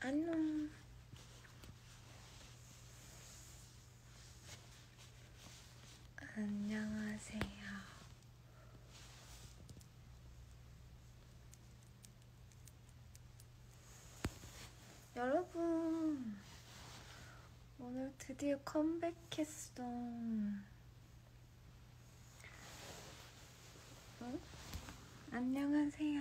안녕. 안녕하세요. 여러분, 오늘 드디어 컴백했어. 응? 안녕하세요.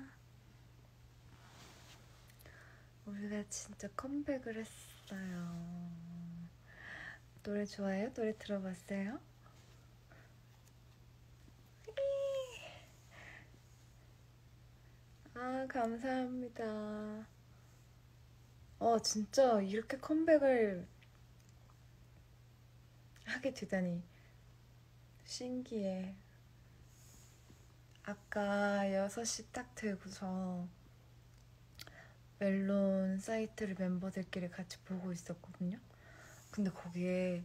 우리가 진짜 컴백을 했어요. 노래 좋아해요? 노래 들어봤어요? 아, 감사합니다. 진짜 이렇게 컴백을 하게 되다니 신기해. 아까 6시 딱 되고서 멜론 사이트를 멤버들끼리 같이 보고 있었거든요. 근데 거기에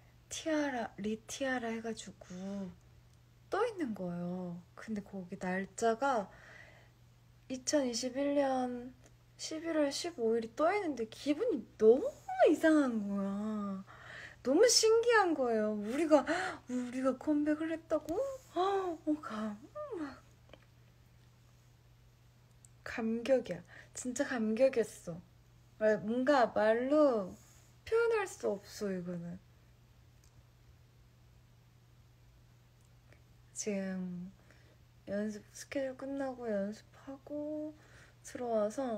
리티아라 해가지고 떠 있는 거예요. 근데 거기 날짜가 2021년 11월 15일이 떠 있는데 기분이 너무 이상한 거야. 너무 신기한 거예요. 우리가 컴백을 했다고? 감격이야. 진짜 감격이었어. 뭔가 말로 표현할 수 없어, 이거는. 지금 스케줄 끝나고 연습하고 들어와서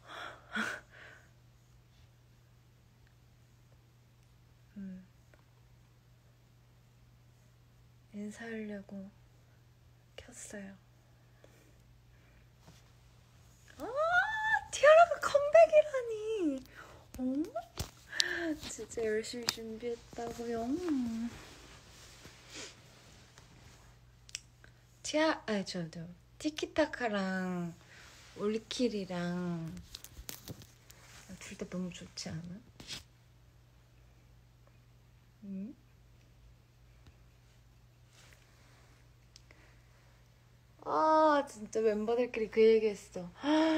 인사하려고 켰어요. 티아라가 컴백이라니. 진짜 열심히 준비했다고요. 저도 티키타카랑 올킬이랑 둘 다 너무 좋지 않아? 응? 진짜 멤버들끼리 그 얘기했어.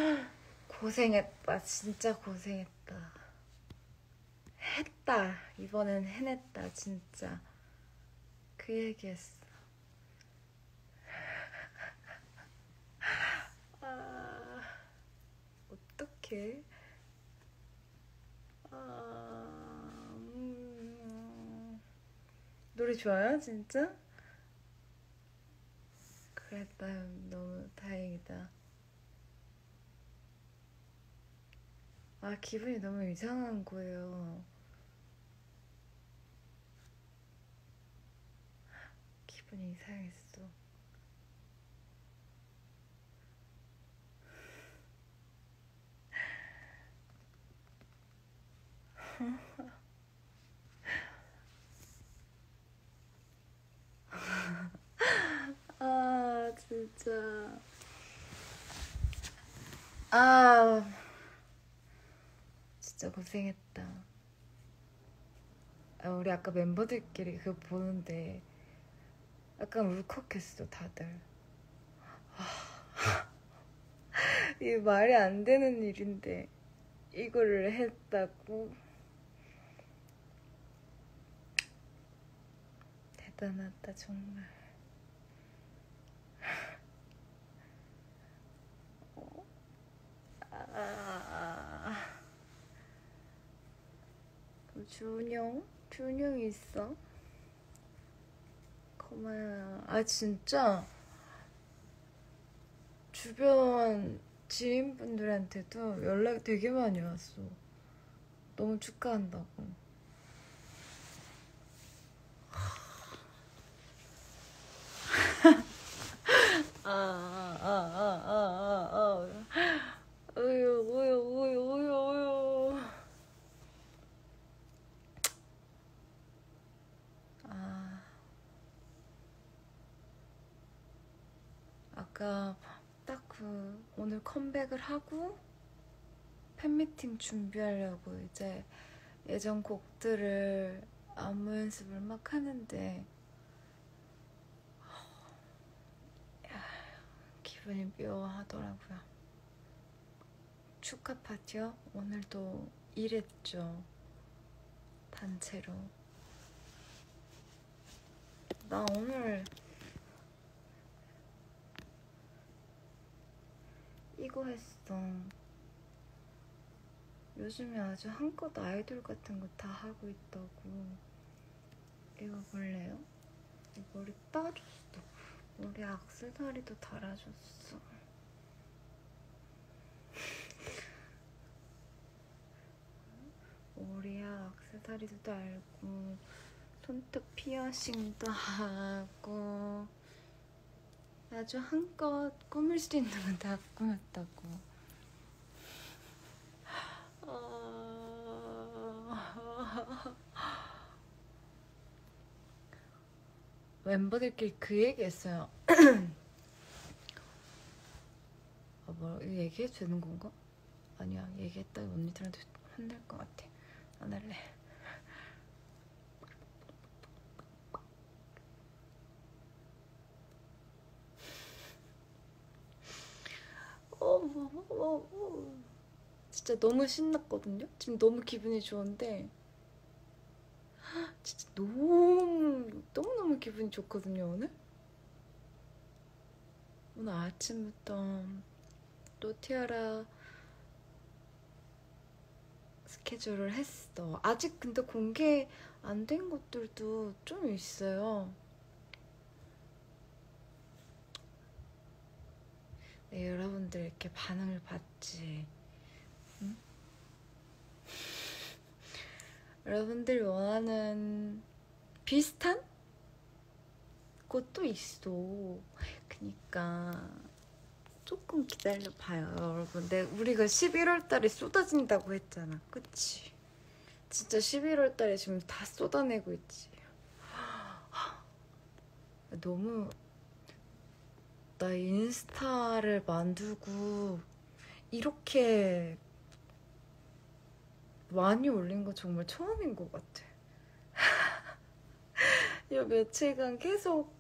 고생했다. 진짜 고생했다. 했다. 이번엔 해냈다. 진짜. 그 얘기했어. 어떡해. 노래 좋아요? 진짜? 그랬다. 너무 다행이다. 기분이 너무 이상한 거예요. 기분이 이상했어. 진짜. 진짜 고생했다. 우리 아까 멤버들끼리 그거 보는데 약간 울컥했어, 다들. 이게 말이 안 되는 일인데 이거를 했다고. 대단하다, 정말. 준영이 있어? 고마워. 진짜 주변 지인분들한테도 연락이 되게 많이 왔어. 너무 축하한다고. 우유. 아까 딱 오늘 컴백을 하고 팬미팅 준비하려고 이제 예전 곡들을 안무 연습을 막 하는데 기분이 묘하더라고요. 축하 파티요? 오늘도 일했죠. 단체로. 나 오늘 이거 했어. 요즘에 아주 한껏 아이돌 같은 거 다 하고 있다고. 이거 볼래요? 이 머리 따줬어. 머리 악세사리도 달아줬어. 머리야 악세사리도 달고 손톱 피어싱도 하고 아주 한껏 꾸밀 수 있는 건 다 꾸몄다고. 멤버들끼리 그 얘기 했어요. 뭐 이거 얘기해도 되는 건가? 아니야, 얘기했다 언니들한테 혼날 것 같아. 안 할래. 진짜 너무 신났거든요? 지금 너무 기분이 좋은데 진짜 너무너무 기분이 좋거든요, 오늘? 오늘 아침부터 또 티아라 스케줄을 했어. 아직 근데 공개 안 된 것들도 좀 있어요. 네, 여러분들 이렇게 반응을 받지. 응? 여러분들이 원하는 비슷한 것도 있어. 그니까 조금 기다려봐요, 여러분. 우리가 11월 달에 쏟아진다고 했잖아. 그치? 진짜 11월 달에 지금 다 쏟아내고 있지. 너무 나 인스타를 만들고 이렇게 많이 올린 거 정말 처음인 것 같아. 이 며칠간 계속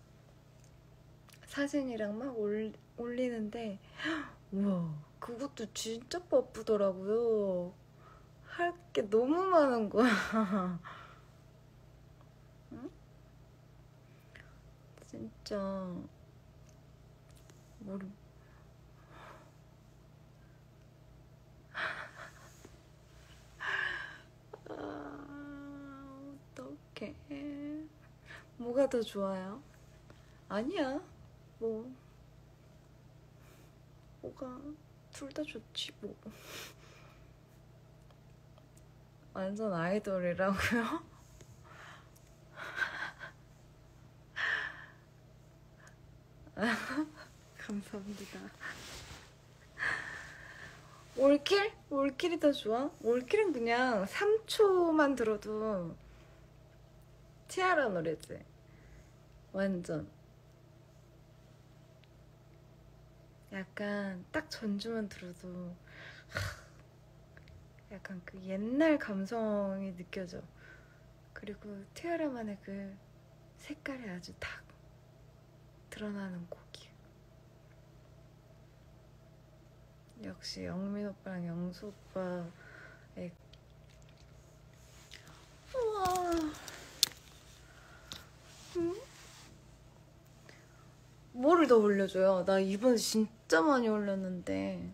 사진이랑 막 올리는데 우와, 그것도 진짜 바쁘더라고요. 할 게 너무 많은 거야. 응? 진짜 머리 어떡해. 뭐가 더 좋아요? 아니야. 뭐가 둘 다 좋지 뭐. 완전 아이돌이라고요? 감사합니다. 올킬? 올킬이 더 좋아? 올킬은 그냥 3초만 들어도 티아라 노래지. 완전 약간 딱 전주만 들어도 약간 그 옛날 감성이 느껴져. 그리고 티아라만의 그 색깔이 아주 딱 드러나는 곡이야. 역시 영민 오빠랑 영수 오빠의 우와. 응? 뭐를 더 올려줘요? 나 이번에 진짜 많이 올렸는데.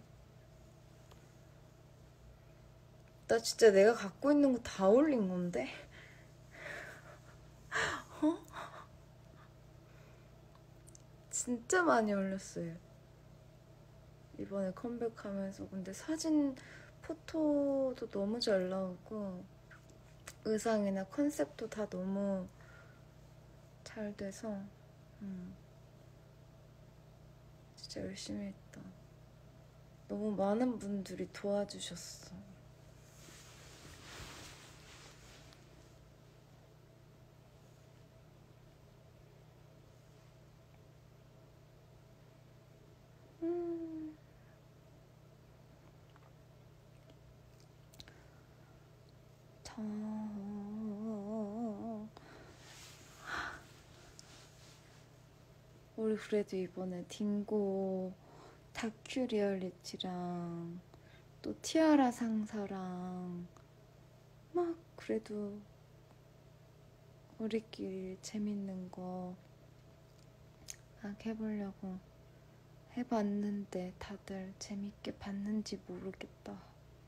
나 진짜 내가 갖고 있는 거 다 올린 건데? 어? 진짜 많이 올렸어요. 이번에 컴백하면서. 근데 사진, 포토도 너무 잘 나오고 의상이나 컨셉도 다 너무 잘 돼서 진짜 열심히 했다. 너무 많은 분들이 도와주셨어. 우리 그래도 이번에 딩고 다큐 리얼리티랑 또 티아라 상사랑 막 그래도 우리끼리 재밌는 거 막 해보려고 해봤는데 다들 재밌게 봤는지 모르겠다.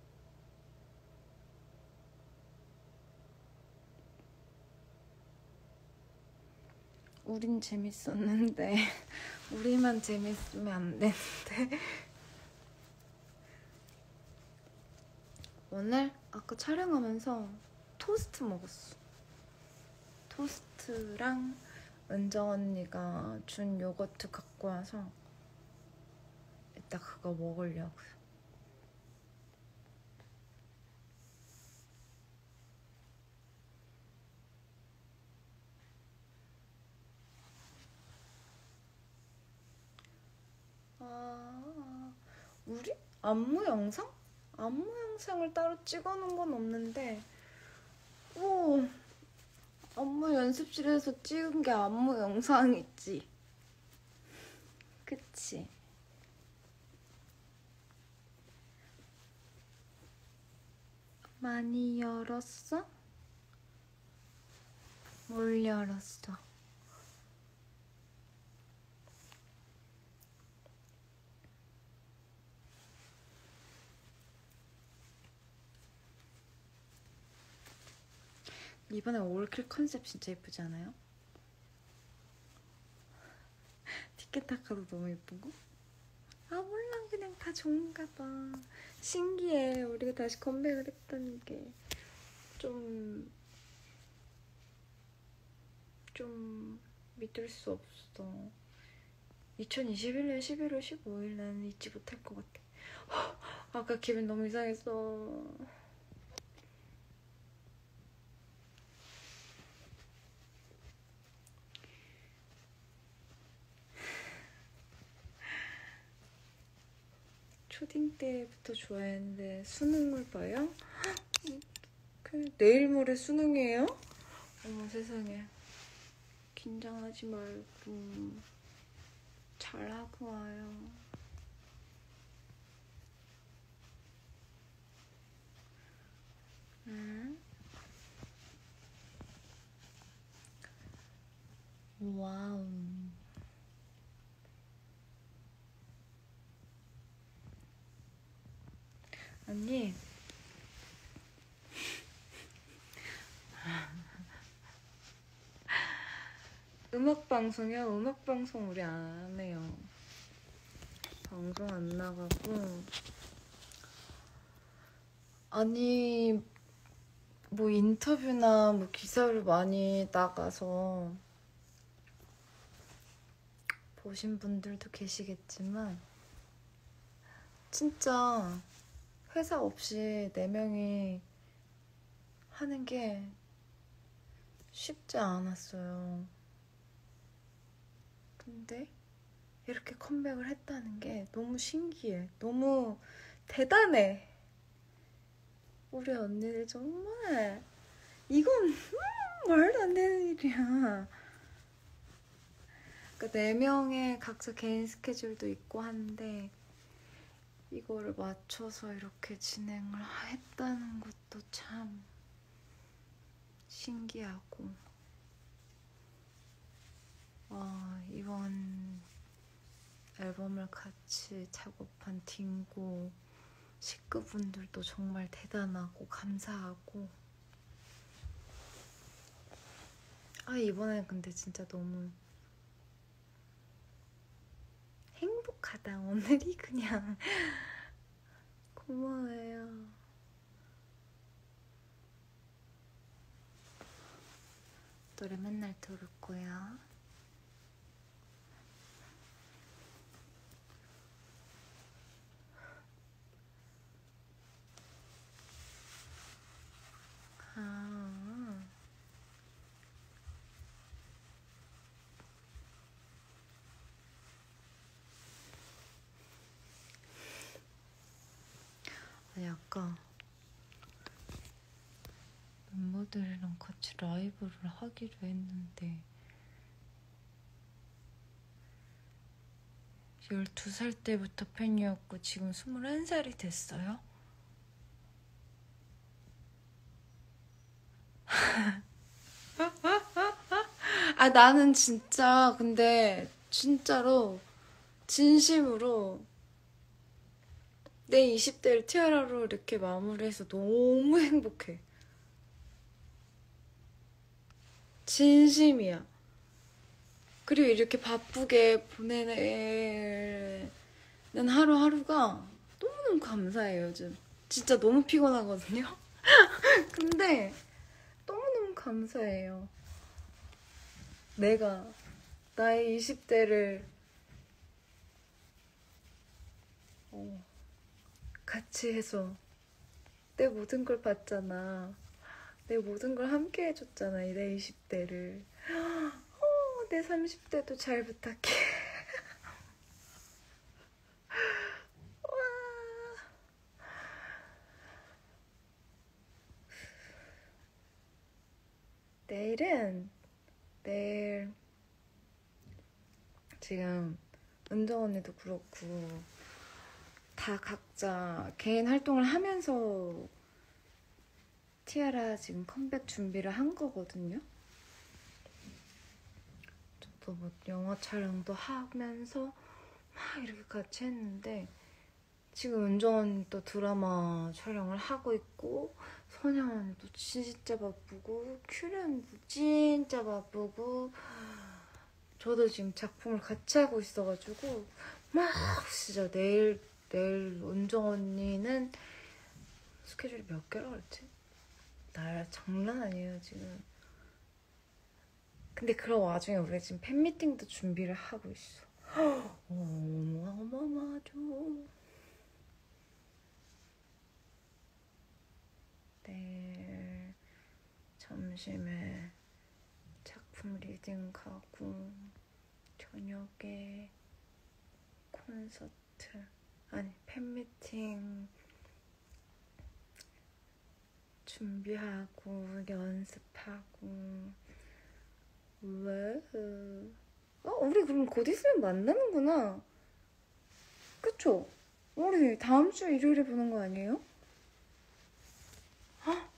우린 재밌었는데 우리만 재밌으면 안 되는데. 오늘 아까 촬영하면서 토스트 먹었어. 토스트랑 은정 언니가 준 요거트 갖고 와서 이따 그거 먹으려고요. 우리? 안무 영상? 안무 영상을 따로 찍어놓은 건 없는데 안무 연습실에서 찍은 게 안무 영상이지. 그치? 많이 열었어? 뭘 열었어? 이번에 올킬 컨셉 진짜 예쁘지 않아요? 티켓타카도 너무 예쁘고. 몰라, 그냥 다 좋은가 봐. 신기해. 우리가 다시 컴백을 했다는 게 좀 믿을 수 없어. 2021년 11월 15일 나는 잊지 못할 것 같아. 아까 기분 너무 이상했어. 초딩 때부터 좋아했는데 수능을 봐요? 내일 모레 수능이에요? 어머 세상에. 긴장하지 말고 잘하고 와요. 응? 와우. 언니 음악방송이요? 음악방송 우리 안 해요. 방송 안 나가고. 아니 뭐 인터뷰나 뭐 기사를 많이 나가서 보신 분들도 계시겠지만 진짜 회사 없이 4명이 하는 게 쉽지 않았어요. 근데 이렇게 컴백을 했다는 게 너무 신기해. 너무 대단해. 우리 언니들 정말 이건 말도 안 되는 일이야. 그러니까 4명의 각자 개인 스케줄도 있고 한데 이거를 맞춰서 이렇게 진행을 했다는 것도 참 신기하고. 이번 앨범을 같이 작업한 딩고 식구분들도 정말 대단하고 감사하고. 이번엔 근데 진짜 너무 행복하다. 오늘이 그냥 고마워요. 노래 맨날 들을 거야. 아니 아까 멤버들이랑 같이 라이브를 하기로 했는데 12살 때부터 팬이었고 지금 21살이 됐어요? 아, 나는 진짜, 근데, 진짜로, 진심으로, 내 20대를 티아라로 이렇게 마무리해서 너무 행복해. 진심이야. 그리고 이렇게 바쁘게 보내는 하루하루가 너무너무 감사해요, 요즘. 진짜 너무 피곤하거든요? 근데, 너무너무 감사해요. 내가 나의 20대를 같이 해서 내 모든 걸 봤잖아. 내 모든 걸 함께 해줬잖아, 내 20대를. 내 30대도 잘 부탁해. 와. 내일 지금 은정 언니도 그렇고 다 각자 개인 활동을 하면서 티아라 지금 컴백 준비를 한 거거든요. 저도 뭐 영화 촬영도 하면서 막 이렇게 같이 했는데 지금 은정 언니 또 드라마 촬영을 하고 있고 선영 언니도 진짜 바쁘고 큐리 언니도 진짜 바쁘고 저도 지금 작품을 같이 하고 있어가지고 막 진짜 내일 은정 언니는 스케줄이 몇 개라 그랬지? 날 장난 아니에요 지금. 근데 그런 와중에 우리가 지금 팬미팅도 준비를 하고 있어. 어마어마하죠. 내일 점심에 작품 리딩 가고 저녁에 콘서트 아니 팬미팅 준비하고 연습하고. 왜? 우리 그럼 곧 있으면 만나는구나. 그쵸? 우리 다음 주 일요일에 보는 거 아니에요? 헉!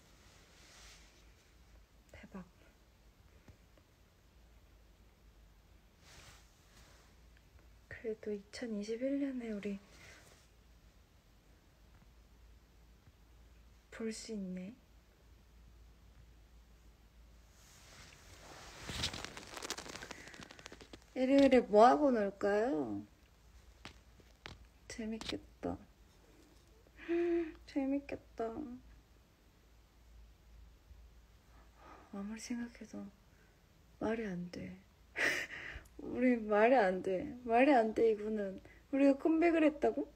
대박. 그래도 2021년에 우리 볼 수 있네. 일요일에 뭐하고 놀까요? 재밌겠다. 재밌겠다. 아무리 생각해도 말이 안 돼. 우리 말이 안 돼. 말이 안 돼, 이거는. 우리가 컴백을 했다고?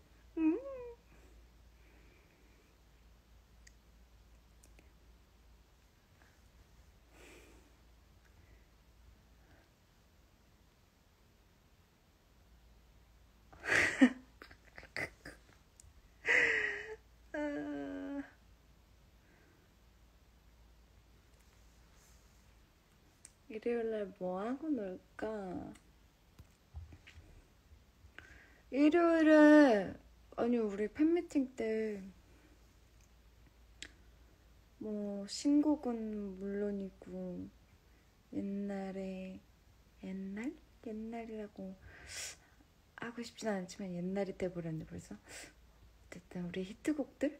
일요일날 뭐하고 놀까? 일요일에 아니 우리 팬미팅 때 뭐 신곡은 물론이고 옛날이라고 하고 싶진 않지만 옛날이 돼버렸네 벌써. 어쨌든 우리 히트곡들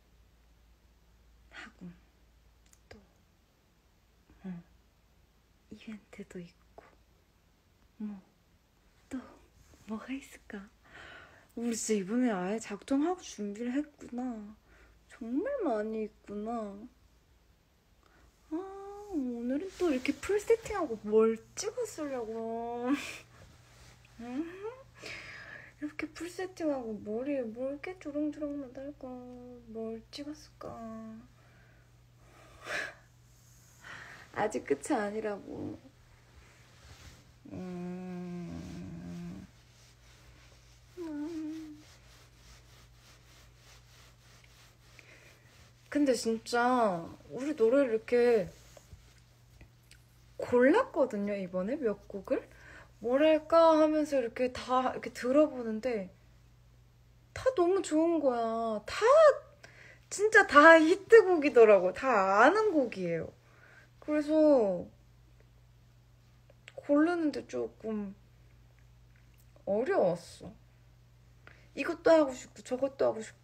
하고 또 이벤트도 있고 또 뭐가 있을까? 우리 진짜 이번에 아예 작정하고 준비를 했구나. 정말 많이 있구나. 오늘은 또 이렇게 풀 세팅하고 뭘 찍었으려고. 이렇게 풀 세팅하고 머리에 뭘 이렇게 주렁주렁 매달까? 뭘 찍었을까? 아직 끝이 아니라고. 근데 진짜 우리 노래를 이렇게 골랐거든요, 이번에 몇 곡을. 뭐랄까 하면서 이렇게 다 이렇게 들어보는데 다 너무 좋은 거야. 진짜 다 히트곡이더라고. 다 아는 곡이에요. 그래서 고르는데 조금 어려웠어. 이것도 하고 싶고 저것도 하고 싶고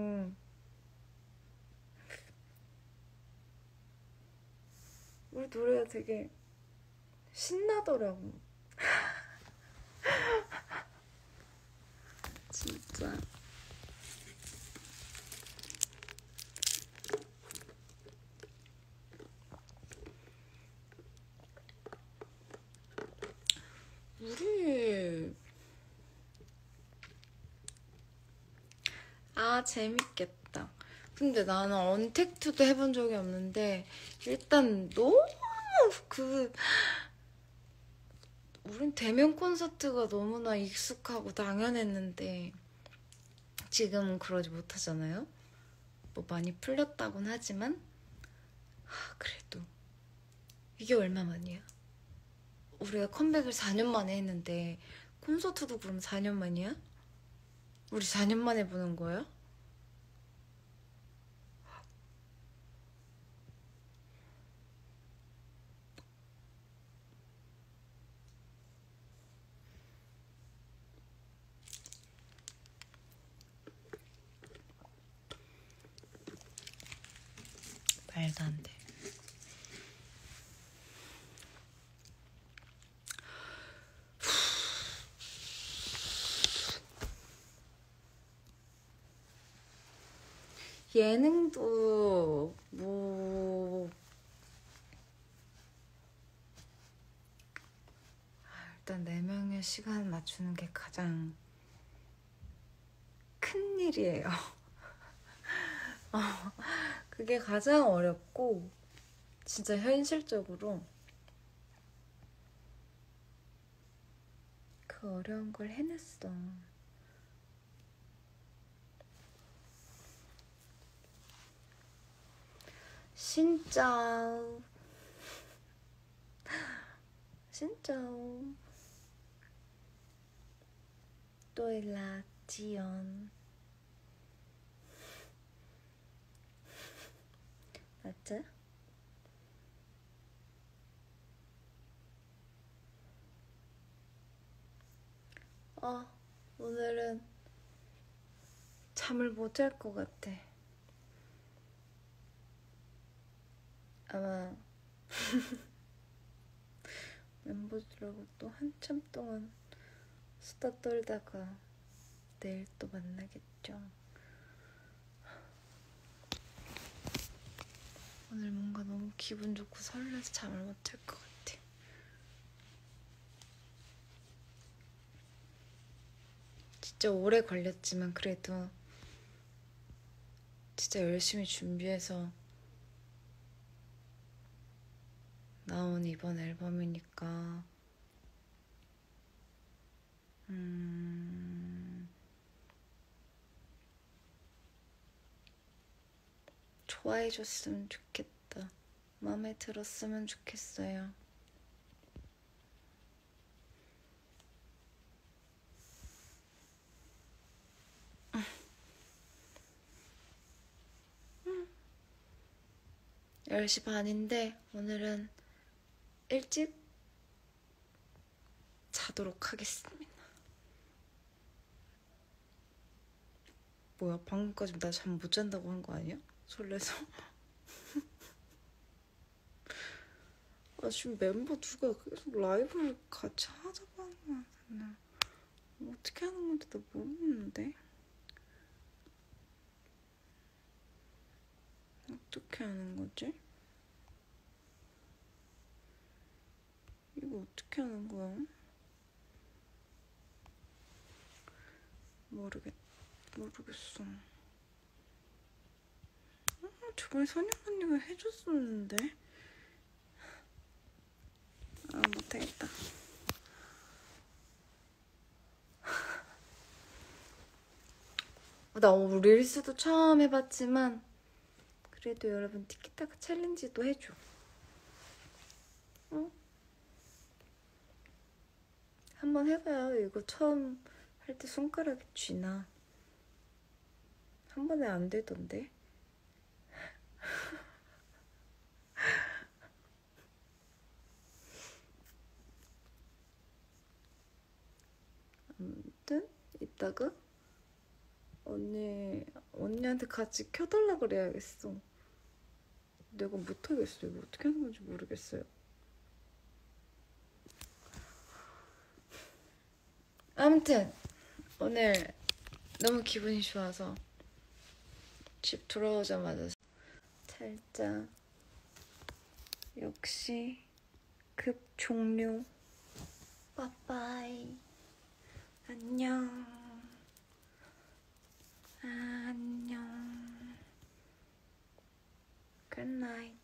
우리 노래가 되게 신나더라고. 진짜. 우리 재밌겠다. 근데 나는 언택트도 해본 적이 없는데 일단 너무 우린 대면 콘서트가 너무나 익숙하고 당연했는데 지금은 그러지 못하잖아요. 뭐 많이 풀렸다곤 하지만 그래도 이게 얼마만이야? 우리가 컴백을 4년 만에 했는데 콘서트도 그럼 4년 만이야? 우리 4년 만에 보는 거야? 말도 안 돼. 예능도 일단 4명의 시간 맞추는 게 가장 큰 일이에요. 그게 가장 어렵고 진짜 현실적으로 그 어려운 걸 해냈어. 진짜 tôi là 지연. 맞지? 오늘은 잠을 못 잘 것 같아. 아마 멤버들하고 또 한참 동안 수다 떨다가 내일 또 만나겠죠. 오늘 뭔가 너무 기분 좋고 설레서 잠을 못 잘 것 같아. 진짜 오래 걸렸지만 그래도 진짜 열심히 준비해서 나온 이번 앨범이니까 좋아해줬으면 좋겠다. 마음에 들었으면 좋겠어요. 응. 10시 반인데 오늘은 일찍 자도록 하겠습니다. 뭐야, 방금까지 나 잠 못 잔다고 한 거 아니야? 설레서. 지금 멤버 누가 계속 라이브를 같이 하자고 하는 거야. 어떻게 하는 건지 나 모르는데. 어떻게 하는 거지? 이거 어떻게 하는 거야? 모르겠어. 저번에 선영 언니가 해줬었는데. 못하겠다. 나 오늘 릴스도 처음 해봤지만 그래도 여러분 티키타카 챌린지도 해줘. 응? 한번 해봐요. 이거 처음 할 때 손가락이 쥐나. 한 번에 안 되던데. 아무튼 이따가 언니한테 같이 켜달라 그래야겠어. 내가 못하겠어. 이거 어떻게 하는 건지 모르겠어요. 아무튼 오늘 너무 기분이 좋아서 집 돌아오자마자 살짝 역시 급 종료. 빠빠이. 안녕. 안녕. Good night.